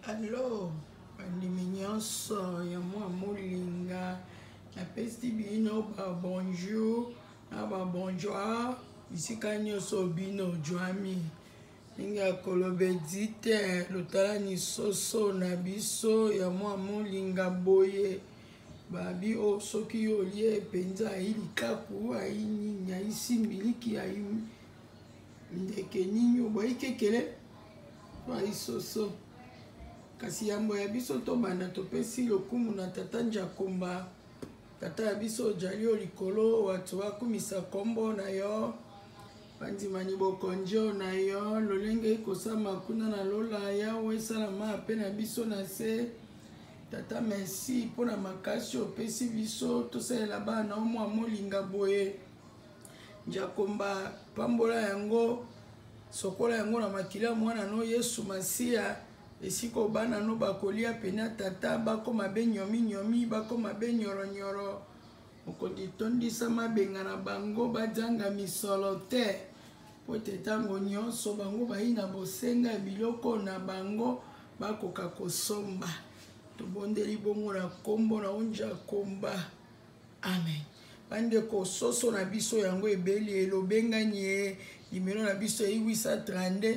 Alors, bandiminyonso ya mwa molinga napesi bino bonjour na bonjour bisika nyonso bino ojwami ndenge ya koloba edi te lotala ni soso na biso ya mwa molinga boye babi o soki olie penza ayi likaku ayi nini ayi simbiliki ayi ndeke nini oboyi kekele ayi soso kasi yambo ya biso tobanda topesi lokumu na tata Njakomba tata ya biso ojali o likolo watu bakumisa kombo na yo bandimani bokonjo na yo lolenge ekosama kuna na lola yawe esalama ape na biso na se tata merci mpona makasi opesi biso tosalela bana omwa molinga boye Njakomba pambola yango sokola yango na makila mwana no Yesu Masiya esiko bana no bakolia pena tata bakoma be nyomi bakoma be nyoro okondi tondisa mabenga na bango bajanga misolo te po te tango nyonso bango bayi na bosenga biloko na bango bakoka kosomba tobondeli bongo na kombo na Njakomba amen bandeko soso na biso yango ebeli elobengani e nimero na biso 832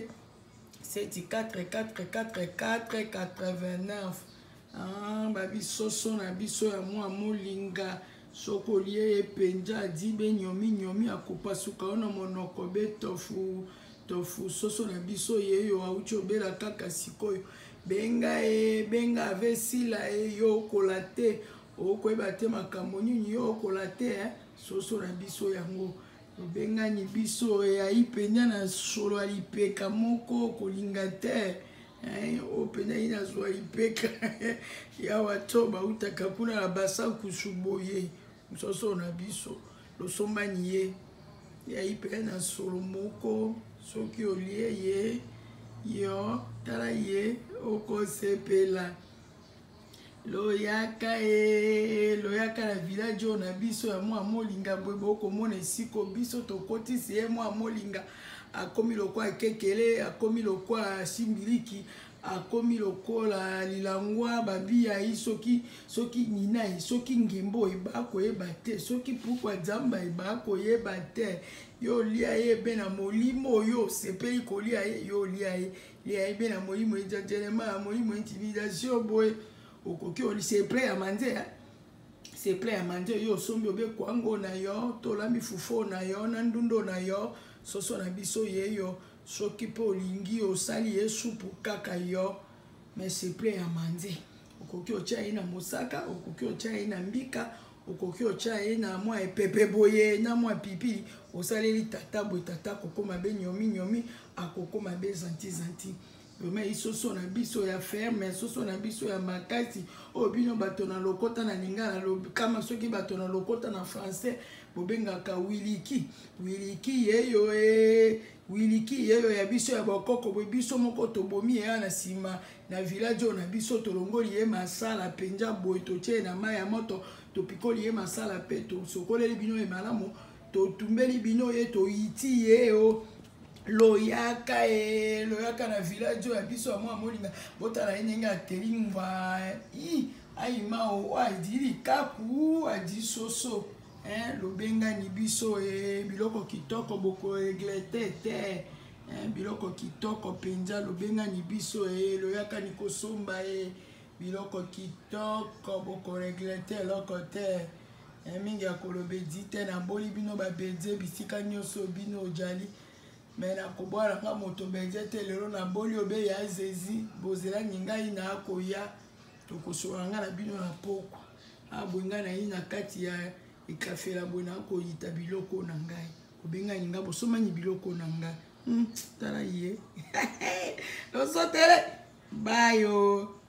74 babi soso na biso ya mwa molinga soko lie penja dibe nyomi akopasuka ona monoko be tofu soso na biso yeyo auti obela kaka sikoyo benga avesila yo kolate okoyeba te makambo nini yo okolate soso na biso yango obengani biso ayi penya na solo alipeka moko kolinga te openya yi na solo alipeka ya wato bautaka kuna na basa kusuboye soso na biso losombani ye ayi penya na solo moko soki olie ye yo tala ye okosepela loyaka na village na biso ya mwa molinga boye bokomona esiko biso tokotisi ye mwa molinga akomi lokwa kekele akomi lokwa simbiliki akomi lokola lilangwa babia yi soki nina soki ngimbo eba koyeba te soki pukwa zamba eba koyeba te yo lia ye be na molimo yo sepeli kolia ye yo lia ye be na molimo ejajelema molimo intimidation boye okoki oli seple ya manje seple ya manje yo sombi obe kwango na yo tolambi fufo na yo na ndundo na yo soso na biso yeyo soki po olingi osali ye supu kaka yo mais seple ya manje okoki otia ye na mosaka okoki otia ye na mbika okoki otia ye na mwa epepe boye na mwa pipi osaleli tata boye tata kokoma be nyomi akokoma be zanti mais soso na biso ya ferme soso na biso ya makasi obino bato na lokota na lingala kama soki bato na lokota na français bobengaka wiliki yeyo ya biso ya bokoko boye biso moko tobomi ya na sima na village na biso tolongoli ye masala penja boye totie na mai ya moto topikoli ye masala pe tosokoleli bino ye malamu totumbeli bino ye toyiti ye loyaka na village ya biso ya mwa molinga botala ye ndenge ateli ngwa ayima o adi likaku adi soso lobengani biso biloko kitoko boko reglete te biloko kitoko penza lobengani biso loyaka ni kosomba biloko kitoko boko reglete eloko te mingi ya koloba edi te naboli bino babedze bisika nyonso bino ojali mais na kobwala nga moto benje te lelo na boli obe ya zezi bozela ngai na akoya tokosola nga na bino na pokwa abwenga na yi na kati ya ekafela boye na akoyita biloko na ngai obengani nga bosomani biloko na ngai tala ye losotele bayo